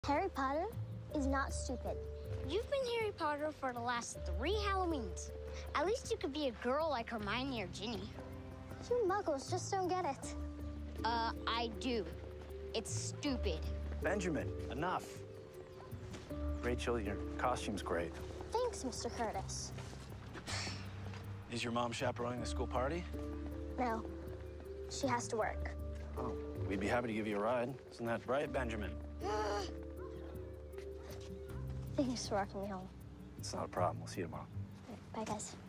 Harry Potter is not stupid. You've been Harry Potter for the last 3 Halloweens. At least you could be a girl like Hermione or Ginny. You muggles just don't get it. I do. It's stupid. Benjamin, enough. Rachel, your costume's great. Thanks, Mr. Curtis. Is your mom chaperoning the school party? No, she has to work. Oh, we'd be happy to give you a ride. Isn't that right, Benjamin? Thanks for walking me home. It's not a problem. We'll see you tomorrow. Bye, guys.